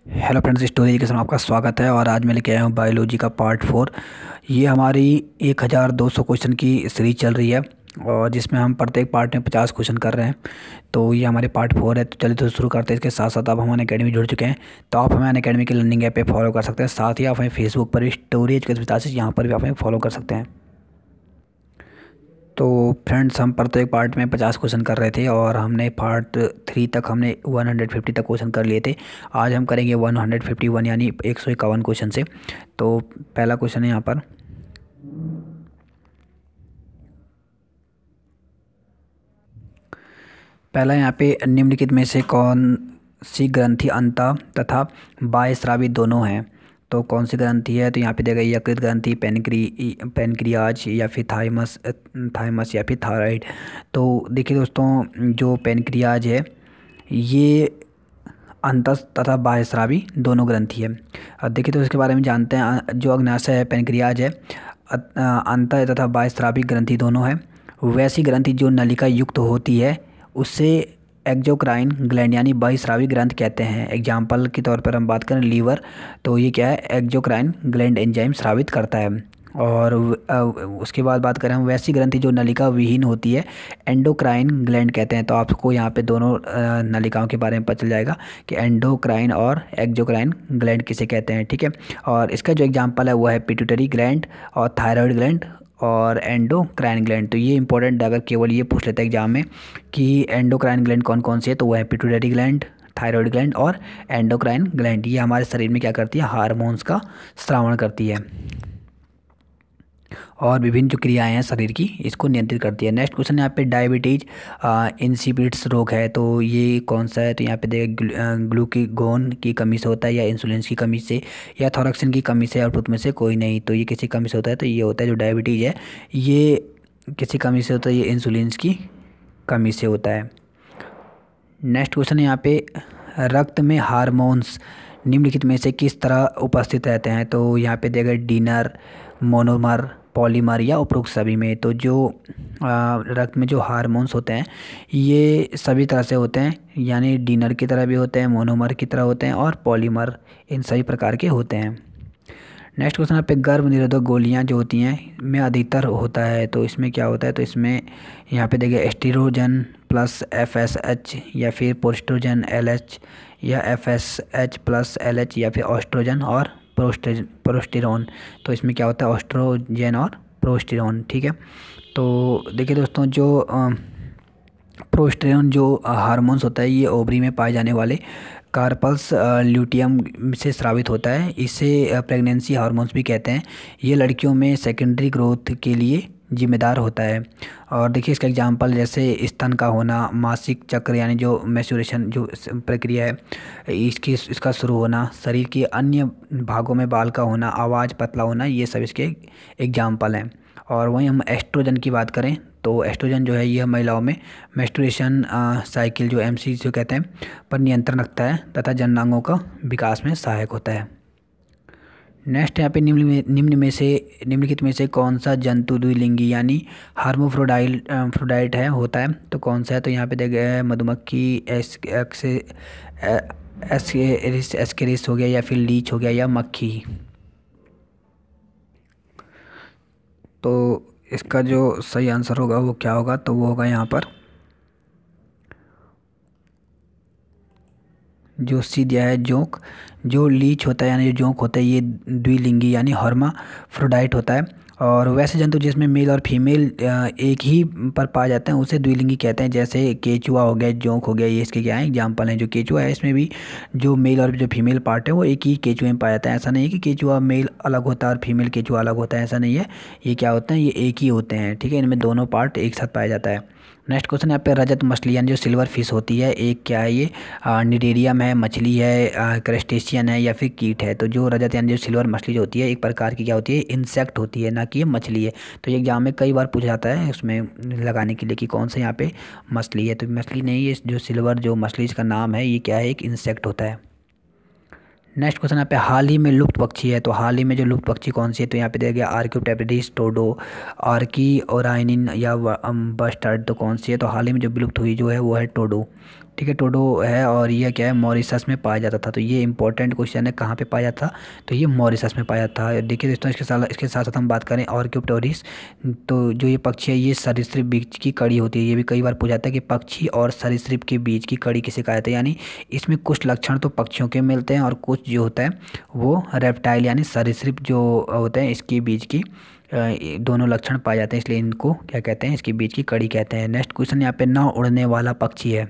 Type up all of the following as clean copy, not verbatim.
Hello friends, story education में आपका स्वागत है। और आज मैं लेके आया हूँ बायोलॉजी का पार्ट 4। ये हमारी 1200 क्वेश्चन की सीरीज चल रही है और जिसमें हम प्रत्येक पार्ट में 50 क्वेश्चन कर रहे हैं। तो ये हमारे पार्ट 4 है। तो चलिए तो शुरू करते हैं। इसके साथ साथ आप हमारे अकेडमी जुड़ चुके हैं तो आप हमें अकेडमी के लर्निंग ऐप पे फॉलो कर सकते हैं। साथ ही आप हमें फेसबुक पर भी स्टोरी एजुकेशन क्लासेस यहाँ पर भी आप हमें फॉलो कर सकते हैं। तो फ्रेंड्स, हम प्रत्येक पार्ट में 50 क्वेश्चन कर रहे थे और हमने पार्ट 3 तक हमने 150 तक क्वेश्चन कर लिए थे। आज हम करेंगे 151 यानी 151 क्वेश्चन से। तो पहला क्वेश्चन है यहाँ पर। पहला यहाँ पे निम्नलिखित में से कौन सी ग्रंथि अंतः तथा बाह्यस्रावी दोनों हैं। तो कौन सी ग्रंथि है? तो यहाँ पे देगा यकृत ग्रंथि, पेनक्रियाज या फिर थाइमस या फिर थायराइड। तो देखिए दोस्तों, जो पेनक्रियाज है ये अंतः तथा बाह्यस्रावी दोनों ग्रंथि है। अब देखिए तो इसके बारे में जानते हैं। जो अग्नाशय है, पेनक्रियाज है, अंतः तथा बाह्यस्रावी ग्रंथि दोनों है। वैसी ग्रंथि जो नलिका युक्त होती है उससे एक्जोक्राइन ग्लैंड यानी बहिस्रावी ग्रंथि कहते हैं। एग्जाम्पल के तौर पर हम बात करें लीवर, तो ये क्या है, एक्जोक्राइन ग्लैंड एंजाइम स्रावित करता है। और उसके बाद बात करें हम वैसी ग्रंथि जो नलिका विहीन होती है, एंडोक्राइन ग्लैंड कहते हैं। तो आपको यहाँ पे दोनों नलिकाओं के बारे में पता चल जाएगा कि एंडोक्राइन और एक्जोक्राइन ग्लैंड किसे कहते हैं। ठीक है। और इसका जो एग्जाम्पल है वो है पिट्यूटरी ग्लैंड और थायराइड ग्लैंड और एंडोक्राइन ग्लैंड। तो ये इंपॉर्टेंट, अगर केवल ये पूछ लेता है एग्जाम में कि एंडोक्राइन ग्लैंड कौन कौन सी है, तो वो है पिट्यूटरी ग्लैंड, थायराइड ग्लैंड और एंडोक्राइन ग्लैंड। ये हमारे शरीर में क्या करती है, हार्मोन्स का स्रावण करती है और विभिन्न जो क्रियाएं हैं शरीर की इसको नियंत्रित करती है। नेक्स्ट क्वेश्चन यहाँ पे डायबिटीज इंसिपिड्स रोग है। तो ये कौन सा है? तो यहाँ पे देखिए ग्लूकागोन की कमी से होता है, या इंसुलिन की कमी से, या थोरक्सिन की कमी से, आउटपुट में से कोई नहीं। तो ये किसी कमी से होता है। तो ये होता है जो डायबिटीज है ये किसी कमी से होता है, ये इंसुलिन की कमी से होता है। नेक्स्ट क्वेश्चन है यहाँ पे रक्त में हार्मोन्स निम्नलिखित में से किस तरह उपस्थित रहते हैं। तो यहाँ पे देगा डिनर, मोनोमर, पॉलीमर या उपरोक्त सभी में। तो जो रक्त में जो हार्मोन्स होते हैं ये सभी तरह से होते हैं, यानी डिनर की तरह भी होते हैं, मोनोमर की तरह होते हैं और पॉलीमर, इन सभी प्रकार के होते हैं। नेक्स्ट क्वेश्चन पे गर्भ निरोधक गोलियां जो होती हैं में अधिकतर होता है। तो इसमें क्या होता है? तो इसमें यहाँ पे देखिए एस्ट्रोजन प्लस FSH या फिर पोस्ट्रोजन LH या FSH प्लस LH या फिर ऑस्ट्रोजन और प्रोस्टेरोन। तो इसमें क्या होता है, ऑस्ट्रोजन और प्रोस्टेरोन। ठीक है। तो देखिए दोस्तों, जो प्रोस्टेरोन जो हार्मोन्स होता है ये ओवरी में पाए जाने वाले कार्पल्स ल्यूटियम से स्रावित होता है। इसे प्रेगनेंसी हार्मोन्स भी कहते हैं। ये लड़कियों में सेकेंडरी ग्रोथ के लिए जिम्मेदार होता है। और देखिए इसका एग्जांपल जैसे स्तन का होना, मासिक चक्र यानी जो मैच्योरेशन जो प्रक्रिया है इसका शुरू होना, शरीर के अन्य भागों में बाल का होना, आवाज़ पतला होना, ये सब इसके एग्जांपल हैं। और वहीं हम एस्ट्रोजन की बात करें तो एस्ट्रोजन जो है यह महिलाओं में मेंस्ट्रुएशन साइकिल जो MC जो कहते हैं पर नियंत्रण रखता है तथा जननांगों का विकास में सहायक होता है। नेक्स्ट यहाँ पे निम्नलिखित में से कौन सा जंतु द्विलिंगी यानी हार्मोफ्रोडाइट है होता है। तो कौन सा है? तो यहाँ पे देखिए मधुमक्खी, एस्केरिस हो गया या फिर लीच हो गया या मक्खी। तो इसका जो सही आंसर होगा वो क्या होगा? तो वो होगा यहाँ पर जो सी दिया है, जोंक। जो लीच होता है यानी जो जोंक होता है ये द्विलिंगी यानी हर्माफ्रोडाइट होता है। और वैसे जंतु जिसमें मेल और फीमेल एक ही पर पाए जाते हैं उसे द्विलिंगी कहते हैं। जैसे केचुआ हो गया, जोंक हो गया, ये इसके क्या है एग्जाम्पल हैं। जो केचुआ है इसमें भी जो मेल और जो फीमेल पार्ट है वो एक ही केचुए में पाया जाता है। ऐसा नहीं है कि केचुआ मेल अलग होता है और फीमेल केचुआ अलग होता है, ऐसा नहीं है। ये क्या होते हैं, ये एक ही होते हैं। ठीक है, इनमें दोनों पार्ट एक साथ पाया जाता है। नेक्स्ट क्वेश्चन यहाँ पे रजत मछली यानी जो सिल्वर फिश होती है, एक क्या है ये, निडेरियम है, मछली है, क्रस्टेशियन है या फिर कीट है। तो जो रजत यानी जो सिल्वर मछली जो होती है एक प्रकार की क्या होती है, इंसेक्ट होती है, ना कि ये मछली है। तो ये एग्जाम में कई बार पूछा जाता है उसमें लगाने के लिए कि कौन सा यहाँ पे मछली है। तो मछली नहीं है, जो सिल्वर जो मछली इसका नाम है ये क्या है, एक इंसेक्ट होता है। नेक्स्ट क्वेश्चन यहाँ पे हाल ही में लुप्त पक्षी है। तो हाल ही में जो लुप्त पक्षी कौन सी है? तो यहाँ पे दिया गया आर्क्योटेप्टिस, टोडो, आर्की, ओराइनिन या बस्टर्ड। तो कौन सी है? तो हाल ही में जो विलुप्त हुई जो है वो है टोडो। ठीक है, टोडो है और ये क्या है, मॉरिशस में पाया जाता था। तो ये इंपॉर्टेंट क्वेश्चन है, कहाँ पे पाया जाता था, तो ये मॉरिशस में पाया जाता था। देखिए दोस्तों, इसके साथ साथ हम बात करें ऑर्क्योप्टेरिस, तो जो ये पक्षी है ये सरीसृप बीज की कड़ी होती है। ये भी कई बार पूछा जाता है कि पक्षी और सरीसृप के बीच की कड़ी किसे कहा जाता है, यानी इसमें कुछ लक्षण तो पक्षियों के मिलते हैं और कुछ जो होता है वो रेप्टाइल यानी सरीसृप जो होते हैं इसके बीच की दोनों लक्षण पाए जाते हैं, इसलिए इनको क्या कहते हैं, इसके बीच की कड़ी कहते हैं। नेक्स्ट क्वेश्चन यहाँ पे, ना उड़ने वाला पक्षी है,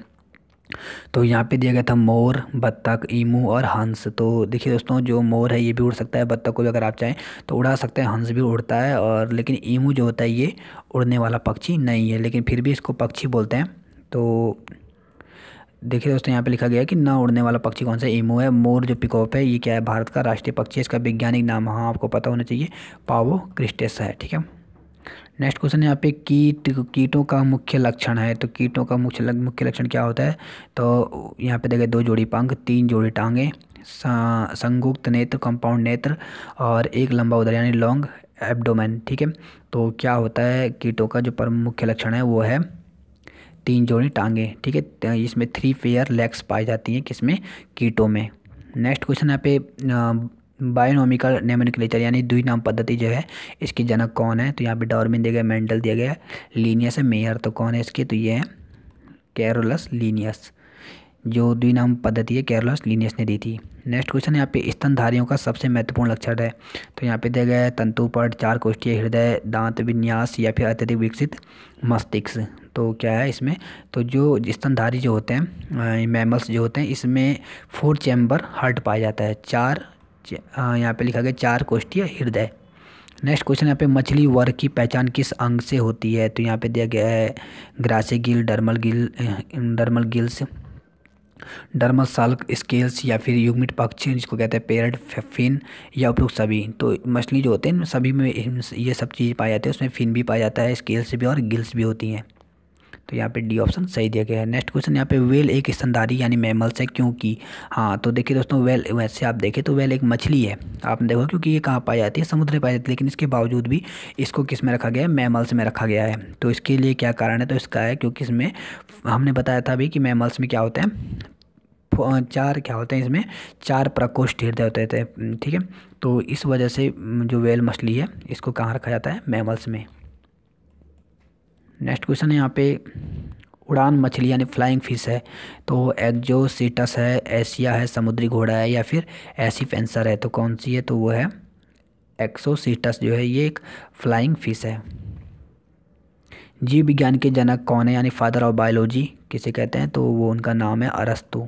तो यहाँ पे दिया गया था मोर, बत्तख, ईमू और हंस। तो देखिए दोस्तों, जो मोर है ये भी उड़ सकता है, बत्तख को भी अगर आप चाहें तो उड़ा सकते हैं, हंस भी उड़ता है, और लेकिन ईमू जो होता है ये उड़ने वाला पक्षी नहीं है, लेकिन फिर भी इसको पक्षी बोलते हैं। तो देखिए दोस्तों, यहाँ पे लिखा गया है कि ना उड़ने वाला पक्षी कौन सा, ईमू है। मोर जो पिकॉक है ये क्या है, भारत का राष्ट्रीय पक्षी है। इसका वैज्ञानिक नाम हाँ आपको पता होना चाहिए, पावो क्रिस्टेस है। ठीक है, नेक्स्ट क्वेश्चन है यहाँ पे, कीटों का मुख्य लक्षण है। तो कीटों का मुख्य लक्षण क्या होता है, तो यहाँ पे देखिए 2 जोड़ी पंख, 3 जोड़ी टांगे, संयुक्त नेत्र, कंपाउंड नेत्र और एक लंबा उदर यानी लॉन्ग एब्डोमेन। ठीक है, तो क्या होता है, कीटों का जो मुख्य लक्षण है वो है 3 जोड़ी टांगे। ठीक है, इसमें 3 पेयर लेग्स पाई जाती हैं, किसमें, कीटों में। नेक्स्ट क्वेश्चन यहाँ पे, बायोनॉमिकल नोमेनक्लेचर यानी द्विनाम पद्धति जो है इसके जनक कौन है, तो यहाँ पे डार्विन दिया गया, मेंडल दिया गया, लीनियस है, मेयर। तो कौन है इसके, तो ये है कैरोलस लीनियस। जो द्विनाम पद्धति है कैरोलस लीनियस ने दी थी। नेक्स्ट क्वेश्चन यहाँ पे, स्तनधारियों का सबसे महत्वपूर्ण लक्षण है। तो यहाँ पे दिया गया है तंतुपट, 4 कोष्ठीय हृदय, दांत विन्यास या फिर अत्यधिक विकसित मस्तिष्क। तो क्या है इसमें, तो जो स्तनधारी जो होते हैं मैमल्स जो होते हैं इसमें 4 चैम्बर हार्ट पाया जाता है, 4 यहाँ पे लिखा गया 4 कोष्ठीय हृदय। नेक्स्ट क्वेश्चन यहाँ पे, मछली वर्ग की पहचान किस अंग से होती है। तो यहाँ पे दिया गया है ग्रासे गिल, डर्मल गिल्स, डर्मल साल्क स्केल्स या फिर युग्मित पक्ष जिसको कहते हैं पेरेट फिन या उपरोक्त सभी। तो मछली जो होते हैं सभी में ये सब चीज़ पाई जाती है, उसमें फिन भी पाया जाता है, स्केल्स भी और गिल्स भी होती हैं। तो यहाँ पे डी ऑप्शन सही दिया गया है। नेक्स्ट क्वेश्चन यहाँ पे, वेल एक स्तनधारी यानी मैमल्स है क्योंकि, हाँ तो देखिए दोस्तों, वेल वैसे आप देखें तो वेल एक मछली है, आपने देखो क्योंकि ये कहाँ पाई जाती है, समुद्र में पाई जाती है, लेकिन इसके बावजूद भी इसको किस में रखा गया है, मैमल्स में रखा गया है। तो इसके लिए क्या कारण है, तो इसका है क्योंकि इसमें हमने बताया था अभी कि मैमल्स में क्या होते हैं, 4 क्या होते हैं इसमें, 4 प्रकोष्ठ हृदय होते थे। ठीक है, तो इस वजह से जो वेल मछली है इसको कहाँ रखा जाता है, मैमल्स में। नेक्स्ट क्वेश्चन है यहाँ पे, उड़ान मछली यानी फ्लाइंग फिश है, तो एक्जोसीटस है, एशिया है, समुद्री घोड़ा है या फिर एसीफेंसर है। तो कौन सी है, तो वो है एक्सोसीटस जो है ये एक फ्लाइंग फिश है। जीव विज्ञान के जनक कौन है यानी फादर ऑफ बायोलॉजी किसे कहते हैं, तो वो उनका नाम है अरस्तु।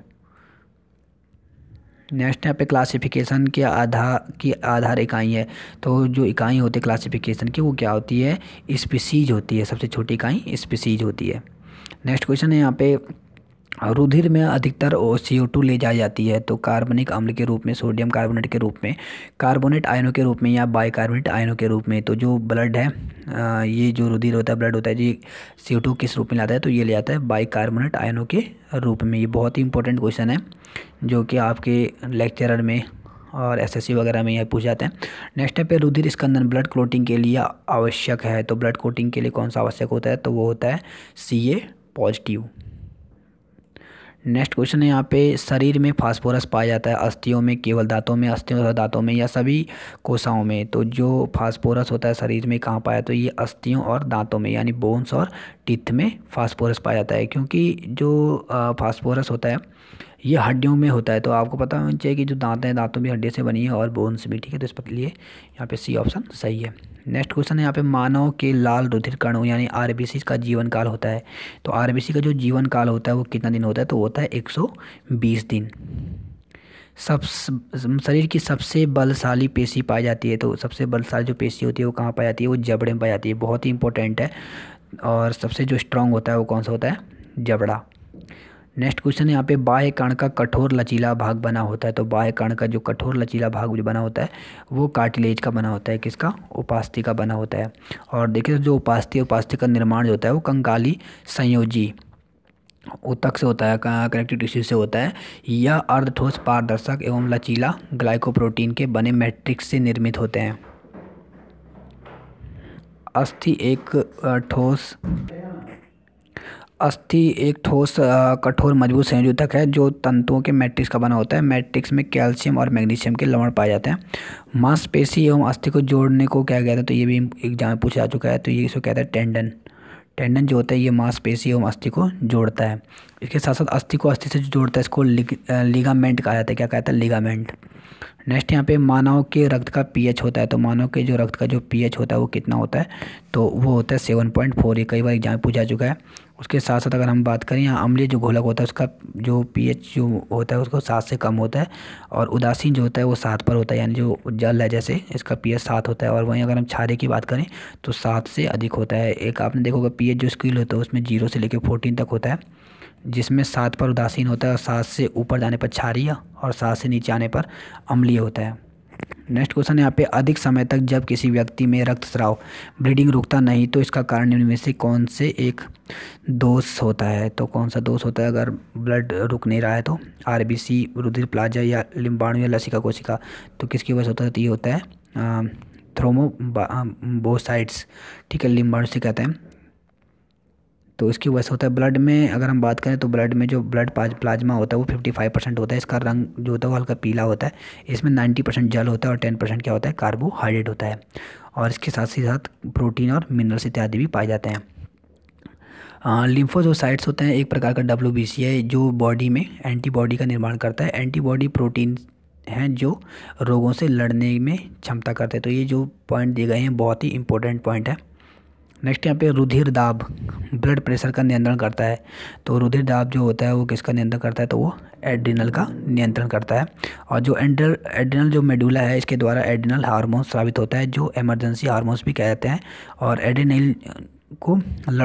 नेक्स्ट यहाँ पे, क्लासिफिकेशन के आधार इकाई है। तो जो इकाई होती है क्लासिफिकेशन की वो क्या होती है, स्पीसीज होती है, सबसे छोटी इकाई स्पीसीज होती है। नेक्स्ट क्वेश्चन है यहाँ पे, रुधिर में अधिकतर CO2 ले जाई जाती है, तो कार्बनिक अम्ल के रूप में, सोडियम कार्बोनेट के रूप में, कार्बोनेट आयनों के रूप में या बाइकार्बोनेट आयनों के रूप में। तो जो ब्लड है ये जो रुधिर होता है, ब्लड होता है जी, CO2 किस रूप में लाता है, तो ये ले आता है बाइकार्बोनेट आयनों के रूप में। ये बहुत ही इंपॉर्टेंट क्वेश्चन है जो कि आपके लेक्चरर में और SSC वगैरह में यह पूछ जाते हैं। नेक्स्ट पे, रुधिर स्कंदन ब्लड क्लोटिंग के लिए आवश्यक है, तो ब्लड क्लोटिंग के लिए कौन सा आवश्यक होता है, तो वो होता है Ca पॉजिटिव। नेक्स्ट क्वेश्चन है यहाँ पे, शरीर में फास्फोरस पाया जाता है, अस्थियों में, केवल दांतों में, अस्थियों और दांतों में या सभी कोशिकाओं में। तो जो फास्फोरस होता है शरीर में कहाँ पाया, तो ये अस्थियों और दांतों में यानी बोन्स और टीथ में फास्फोरस पाया जाता है, क्योंकि जो फास्फोरस होता है ये हड्डियों में होता है। तो आपको पता होना चाहिए कि जो दांत हैं दांतों भी हड्डी से बनी है और बोन्स भी। ठीक है, तो इस लिए यहाँ पे C ऑप्शन सही है। नेक्स्ट क्वेश्चन है यहाँ पे, मानव के लाल रुधिर कणों यानी RBC का जीवन काल होता है, तो RBC का जो जीवन काल होता है वो कितना दिन होता है, तो होता है 120 दिन। शरीर की सबसे बलशाली पेशी पाई जाती है, तो सबसे बलशाली जो पेशी होती है वो कहाँ पाई जाती है, वो जबड़े में पाई जाती है, बहुत ही इंपॉर्टेंट है। और सबसे जो स्ट्रांग होता है वो कौन सा होता है, जबड़ा। नेक्स्ट क्वेश्चन है यहाँ पे, बाह्य कण का कठोर लचीला भाग बना होता है, तो बाह्य कण का जो कठोर लचीला भाग जो बना होता है वो कार्टिलेज का बना होता है, किसका, उपास्थि का बना होता है। और देखिए जो उपास्थि का निर्माण जो होता है वो कंकाली संयोजी ऊतक से होता है, कनेक्टिव टिश्यू से होता है, या अर्धठोस पारदर्शक एवं लचीला ग्लाइकोप्रोटीन के बने मैट्रिक्स से निर्मित होते हैं। अस्थि एक ठोस अस्थि एक ठोस कठोर मजबूत संयोजक है जो तंतुओं के मैट्रिक्स का बना होता है। मैट्रिक्स में कैल्शियम और मैग्नीशियम के लवण पाए जाते हैं। मांसपेशी एवं अस्थि को जोड़ने को क्या कहते हैं, तो ये भी एग्जाम में पूछा जा चुका है, तो ये इसको कहता है टेंडन। टेंडन जो होता है ये मांसपेशी एवं अस्थि को जोड़ता है। इसके साथ साथ अस्थि को अस्थि से जो जोड़ता है इसको लिगामेंट कहा जाता है। क्या कहता है? लिगामेंट। नेक्स्ट यहाँ पे मानव के रक्त का पीएच होता है, तो मानव के जो रक्त का जो पीएच होता है वो कितना होता है, तो वो होता है 7.4। ये कई बार एग्जाम में पूछा जा चुका है। उसके साथ साथ अगर हम बात करें यहाँ अम्लीय जो घोलक होता है उसका जो पीएच जो होता है उसको 7 से कम होता है, और उदासीन जो होता है वो 7 पर होता है, यानी जो जल है जैसे इसका पीएच 7 होता है। और वहीं अगर हम क्षारीय की बात करें तो 7 से अधिक होता है। एक आपने देखा होगा पीएच जो स्केल होता है उसमें 0 से लेकर 14 तक होता है, जिसमें 7 पर उदासीन होता है और 7 से ऊपर जाने पर क्षारीय और 7 से नीचे आने पर अम्लीय होता है। नेक्स्ट क्वेश्चन यहाँ पे अधिक समय तक जब किसी व्यक्ति में रक्तस्राव ब्लीडिंग रुकता नहीं तो इसका कारण निम्न में से कौन से एक दोष होता है, तो कौन सा दोष होता है अगर ब्लड रुक नहीं रहा है, तो आरबीसी, रुधिर प्लाज्मा या लिम्बाणु या लसिका कोशिका, तो किसकी वजह से होता है, तो ये होता है थ्रोम्बोसाइट्स। ठीक है, लिम्बाणु से कहते हैं, तो इसकी वजह से होता है। ब्लड में अगर हम बात करें तो ब्लड में जो ब्लड प्लाज्मा होता है वो 55% होता है। इसका रंग जो होता है वो हल्का पीला होता है। इसमें 90% जल होता है और 10% क्या होता है, कार्बोहाइड्रेट होता है। और इसके साथ ही साथ प्रोटीन और मिनरल्स इत्यादि भी पाए जाते हैं। लिम्फोसाइट्स होते हैं एक प्रकार का WBC है जो बॉडी में एंटीबॉडी का निर्माण करता है। एंटीबॉडी प्रोटीन हैं जो रोगों से लड़ने में क्षमता करते हैं। तो ये जो पॉइंट दिए गए हैं बहुत ही इंपॉर्टेंट पॉइंट है। नेक्स्ट यहाँ पे रुधिर दाब ब्लड प्रेशर का नियंत्रण करता है। तो रुधिर दाब जो होता है वो किसका नियंत्रण करता है, तो वो एड्रिनल का नियंत्रण करता है। और जो एड्रिनल जो मेडुला है इसके द्वारा एड्रिनल हार्मोन स्रावित होता है जो इमरजेंसी हार्मोन्स भी कहते हैं। और एड्रिनल को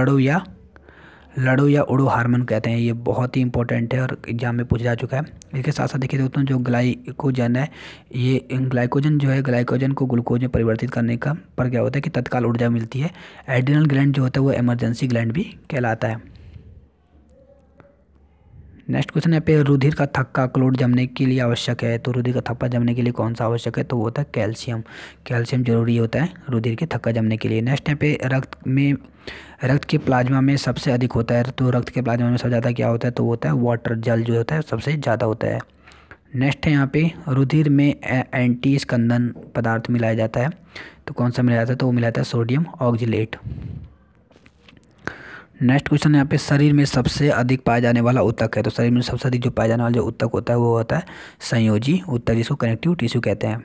लड़ो या उड़ो हार्मोन कहते हैं। ये बहुत ही इंपॉर्टेंट है और एग्जाम में पूछा जा चुका है। इसके साथ साथ देखिए दोस्तों जो ग्लाइकोजन है, ये ग्लाइकोजन जो है ग्लाइकोजन को ग्लूकोज में परिवर्तित करने का पर क्या होता है कि तत्काल ऊर्जा मिलती है। एड्रिनल ग्लैंड जो होता है वो इमरजेंसी ग्लैंड भी कहलाता है। नेक्स्ट क्वेश्चन है पे रुधिर का थक्का क्लोट जमने के लिए आवश्यक है, तो रुधिर का थक्का जमने के लिए कौन सा आवश्यक है, तो वो होता है कैल्शियम। कैल्शियम जरूरी होता है रुधिर के थक्का जमने के लिए। नेक्स्ट है पे रक्त के प्लाज्मा में सबसे अधिक होता है, तो रक्त के प्लाज्मा में सबसे ज़्यादा क्या होता है, तो वो होता है वाटर, जल जो होता है सबसे ज़्यादा होता है। नेक्स्ट है यहाँ पे रुधिर में एंटी स्कंदन पदार्थ मिलाया जाता है, तो कौन सा मिलाया जाता है, तो वो मिलाया जाता है सोडियम ऑक्जिलेट। नेक्स्ट क्वेश्चन यहाँ पे शरीर में सबसे अधिक पाया जाने वाला ऊतक है, तो शरीर में सबसे अधिक जो पाया जाने वाला जो ऊतक होता है वो होता है संयोजी ऊतक, जिसको कनेक्टिव टिश्यू कहते हैं।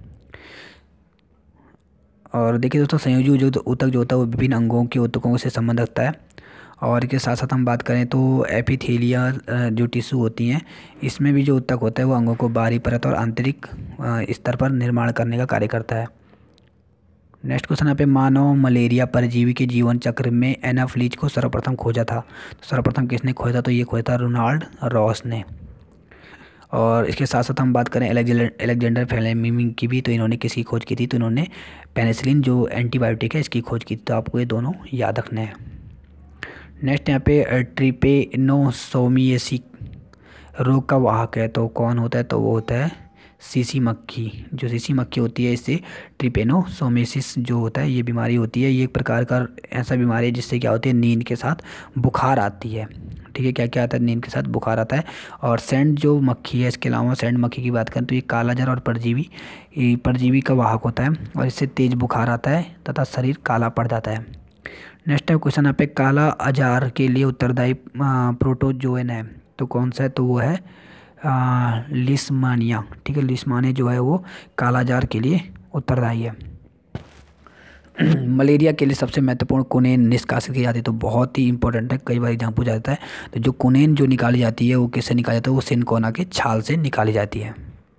और देखिए दोस्तों संयोजी जो ऊतक जो होता है वो विभिन्न अंगों के ऊतकों से संबंध रखता है। और इसके साथ साथ हम बात करें तो एपिथेलियल जो टिश्यू होती हैं इसमें भी जो ऊतक होता है वो अंगों को बाहरी परत और आंतरिक स्तर पर निर्माण करने का कार्य करता है। नेक्स्ट क्वेश्चन यहाँ पे मानव मलेरिया परजीवी के जीवन चक्र में एनाफ्लीज को सर्वप्रथम खोजा था, तो सर्वप्रथम किसने खोजा था, तो ये खोजा था रोनाल्ड रॉस ने। और इसके साथ साथ हम बात करें अलेक्जेंडर फ्लेमिंग की भी, तो इन्होंने किसकी खोज की थी, तो इन्होंने पेनिसिलिन जो एंटीबायोटिक है इसकी खोज की थी। तो आपको ये दोनों याद रखने हैं। नेक्स्ट यहाँ पे ट्रिपेनोसोमियासिस रोग का वाहक है, तो कौन होता है, तो वो होता है सीसी मक्खी। जो सीसी मक्खी होती है इससे ट्रिपेनोसोमियासिस जो होता है ये बीमारी होती है। ये एक प्रकार का ऐसा बीमारी है जिससे क्या होती है नींद के साथ बुखार आती है। ठीक है, क्या क्या आता है, नींद के साथ बुखार आता है। और सैंड जो मक्खी है, इसके अलावा सैंड मक्खी की बात करें तो ये कालाजार और परजीवी का वाहक होता है और इससे तेज़ बुखार आता है तथा शरीर काला पड़ जाता है। नेक्स्ट टाइम क्वेश्चन यहाँ पे काला अजार के लिए उत्तरदायी प्रोटोजोएन है, तो कौन सा है, तो वो है लिस्मानिया। ठीक है, लिस्मानिया जो है वो कालाजार के लिए उत्तरदायी है। मलेरिया के लिए सबसे महत्वपूर्ण कुनेन निष्कासित की जाती है, तो बहुत ही इंपॉर्टेंट है, कई बार एग्जाम पूछा जाता है। तो जो कुनेन जो निकाली जाती है वो किससे निकाली जाती है, वो सिनकोना के छाल से निकाली जाती है।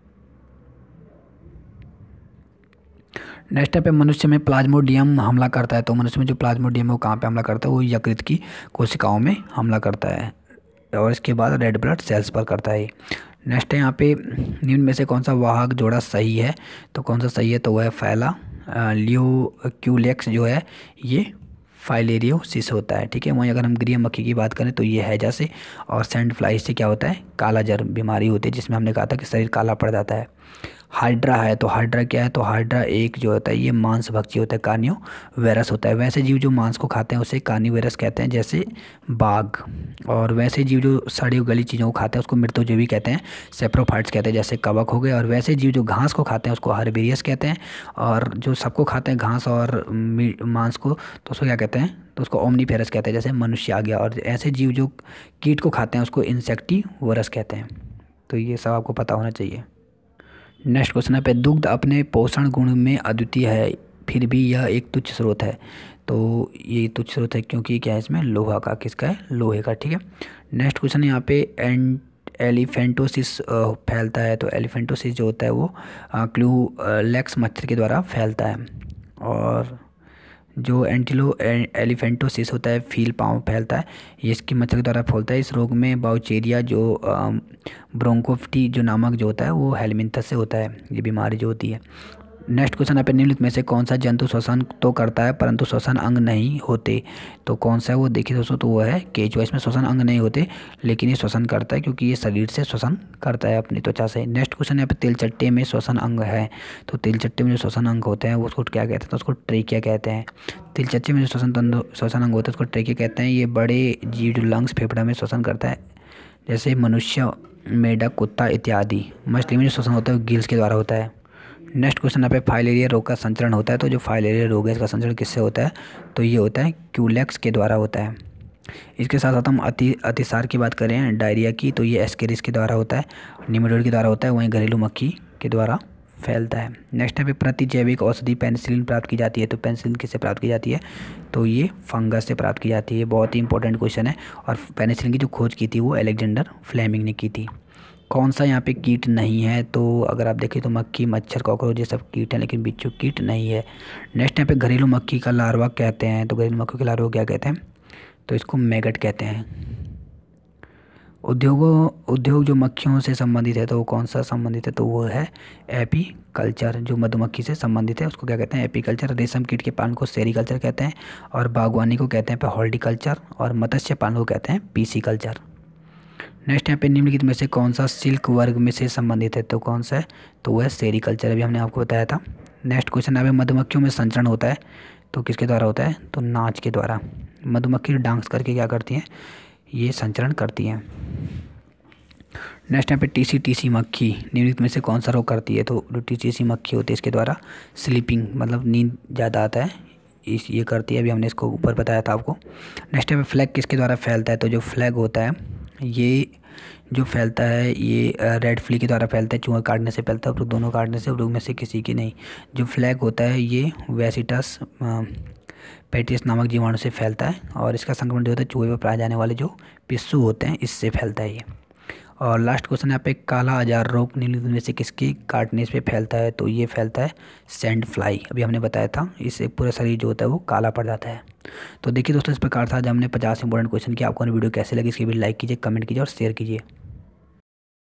नेक्स्ट पे मनुष्य में प्लाज्मोडियम हमला करता है, तो मनुष्य में जो प्लाज्मोडियम है वो कहाँ पे हमला करता है, वो यकृत की कोशिकाओं में हमला करता है और इसके बाद रेड ब्लड सेल्स पर करता है। नेक्स्ट है यहाँ पे निम्न में से कौन सा वाहक जोड़ा सही है, तो कौन सा सही है, तो वह है फैला ल्यूक्यूलेक्स जो है ये फाइलेरियोसिस होता है। ठीक है, वहीं अगर हम गृह मक्खी की बात करें तो ये हैजा से और सैंड फ्लाई से क्या होता है, कालाजार बीमारी होती है जिसमें हमने कहा था कि शरीर काला पड़ जाता है। हाइड्रा है, तो हाइड्रा क्या है, तो हाइड्रा एक जो होता है ये मांस भक्षी होता है, कार्निवोरस होता है। वैसे जीव जो मांस को खाते हैं उसे कार्निवोरस कहते हैं, जैसे बाघ। और वैसे जीव जो सड़ी गली चीज़ों को खाते हैं उसको मृतोजीवी कहते हैं, सेप्रोफाइट्स कहते हैं, जैसे कवक हो गए। और वैसे जीव जो घास को खाते हैं उसको हर्बेरियस कहते हैं। और जो सबको खाते हैं घास और मांस को, तो उसको क्या कहते हैं, तो उसको ओमनीफेरस कहते हैं, जैसे मनुष्य आ गया। और ऐसे जीव जो कीट को खाते हैं उसको इंसेक्टिवोरस कहते हैं। तो ये सब आपको पता होना चाहिए। नेक्स्ट क्वेश्चन है पे, दुग्ध अपने पोषण गुण में अद्वितीय है, फिर भी यह एक तुच्छ स्रोत है। तो ये तुच्छ स्रोत है क्योंकि क्या है, इसमें लोहा का, किसका है, लोहे का। ठीक है। नेक्स्ट क्वेश्चन यहाँ पे एलिफेंटोसिस फैलता है। तो एलिफेंटोसिस जो होता है वो क्लूलेक्स मच्छर के द्वारा फैलता है। और जो एलिफेंटोसिस होता है फील पाँव फैलता है, ये इसकी मच्छर के द्वारा फैलता है। इस रोग में बाउचेरिया जो ब्रोंकोफ्टी जो नामक जो होता है वो हेलमिंथस से होता है, ये बीमारी जो होती है। नेक्स्ट क्वेश्चन है पे, निम्नलिखित में से कौन सा जंतु श्वसन तो करता है परंतु श्वसन अंग नहीं होते। तो कौन सा है वो, देखिए दोस्तों, तो वो है केंचुआ। इसमें श्वसन अंग नहीं होते लेकिन ये श्वसन करता है क्योंकि ये शरीर से श्वसन करता है अपनी त्वचा से। नेक्स्ट क्वेश्चन है पे, तिलचट्टे में श्वसन अंग है। तो तिलचट्टे में जो श्वसन अंग होते हैं वो उसको क्या कहते हैं, तो उसको ट्रेकिया कहते हैं। तिलचट्टे में जो श्वसन अंग होता है उसको ट्रेकिया कहते हैं। ये बड़े जीव जो लंग्स फेफड़ा में श्वसन करता है, जैसे मनुष्य, मेढक, कुत्ता इत्यादि। मछली में जो श्वसन होता है वो गिल्स के द्वारा होता है। नेक्स्ट क्वेश्चन यहाँ पे, फाइलेरिया रोग का संचरण होता है। तो जो फाइलेरिया रोग है इसका संचरण किससे होता है, तो ये होता है क्यूलेक्स के द्वारा होता है। इसके साथ साथ हम अतिसार की बात करें, डायरिया की, तो ये एस्केरिस के द्वारा होता है, निमेटोड के द्वारा होता है, वहीं घरेलू मक्खी के द्वारा फैलता है। नेक्स्ट यहाँ पे, प्रतिजैविक औषधि पेनिसिलिन प्राप्त की जाती है। तो पेनिसिलिन किससे प्राप्त की जाती है, तो ये फंगस से प्राप्त की जाती है। बहुत ही इंपॉर्टेंट क्वेश्चन है। और पेनिसिलिन की जो खोज की थी वो अलेक्जेंडर फ्लेमिंग ने की थी। कौन सा यहाँ पे कीट नहीं है, तो अगर आप देखें तो मक्खी, मच्छर, कॉकरोच ये सब कीट हैं, लेकिन बिच्छू कीट नहीं है। नेक्स्ट यहाँ पे, घरेलू मक्खी का लार्वा कहते हैं। तो घरेलू मक्खी के लार्वा को क्या कहते हैं, तो इसको मैगट कहते हैं। उद्योग जो मक्खियों से संबंधित है तो वो कौन सा संबंधित है, तो वो है एपीकल्चर। जो मधुमक्खी से संबंधित है उसको क्या कहते हैं, एपीकल्चर। रेशम कीट के पालन को सेरीकल्चर कहते हैं। और बागवानी को कहते हैं हॉर्टिकल्चर। और मत्स्य पालन को कहते हैं पीसीकल्चर। नेक्स्ट यहाँ पे, निम्नलिखित में से कौन सा सिल्क वर्ग में से संबंधित है, तो कौन सा है, तो वह है सेरीकल्चर, अभी हमने आपको बताया था। नेक्स्ट क्वेश्चन यहाँ पे, मधुमक्खियों में संचरण होता है तो किसके द्वारा होता है, तो नाच के द्वारा। मधुमक्खी डांस करके क्या करती हैं, ये संचरण करती हैं। नेक्स्ट यहाँ पे, टीसी मक्खी निम्नलिखित में से कौन सा रोग करती है, तो जो टीसी मक्खी होती है इसके द्वारा स्लीपिंग मतलब नींद ज़्यादा आता है, ये करती है, अभी हमने इसको ऊपर बताया था आपको। नेक्स्ट यहाँ पे, फ्लैग किसके द्वारा फैलता है, तो जो फ्लैग होता है ये जो फैलता है ये रेड फ्ली के द्वारा फैलता है। चूहा काटने से फैलता है और दोनों काटने से, और में से किसी की नहीं। जो फ्लैग होता है ये वेसिटस पेटिस नामक जीवाणु से फैलता है। और इसका संक्रमण जो होता है चूहे पर पाए जाने वाले जो पिस्सू होते हैं इससे फैलता है ये। और लास्ट क्वेश्चन यहाँ पे, काला आजार रोग निम्नलिखित में से किसके काटने से फैलता है, तो ये फैलता है सैंड फ्लाई, अभी हमने बताया था। इससे पूरा शरीर जो होता है वो काला पड़ जाता है। तो देखिए दोस्तों, इस प्रकार था आज हमने 50 इंपॉर्टेंट क्वेश्चन किया। आपको वीडियो कैसे लगी इसकी भी लाइक कीजिए, कमेंट कीजिए और शेयर कीजिए।